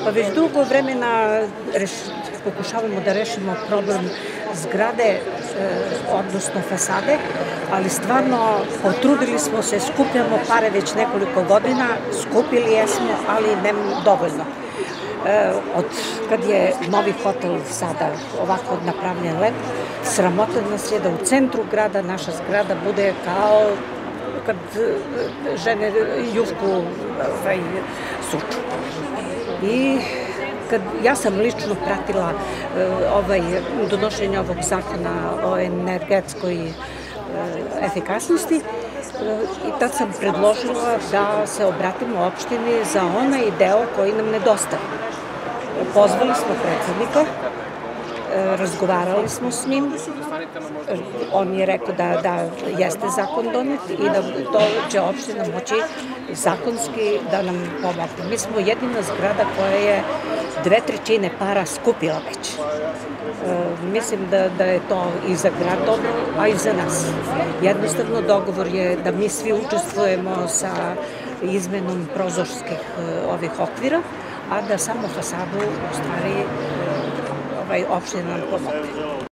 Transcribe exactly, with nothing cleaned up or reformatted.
Pa već dugo vremena pokušavamo da rešimo problem zgrade, odnosno fasade, ali stvarno potrudili smo se, skupljamo pare već nekoliko godina, skupili jesmo, ali ne dovoljno. Od kad je novi hotel sada ovako napravljen lep, sramota nas je da u centru grada naša zgrada bude kao kad žene jufku suču. I kad ja sam lično pratila ovaj, donošenje ovog zakona o energetskoj efikasnosti i tad sam predložila da se obratimo opštini za onaj deo koji nam nedostaje. Pozvali smo predsednika, razgovarali smo s njim, on je rekao da, da jeste zakon donet i da to će opština moći zakonski da nam pomogne. Mi smo jedina zgrada koja je dve trećine para skupila već. Mislim da, da je to i za grad dobro, a i za nas. Jednostavno dogovor je da mi svi učestvujemo sa izmenom prozorskih ovih okvira, a da samo fasadu u stvari ovaj, opština nam pomogne.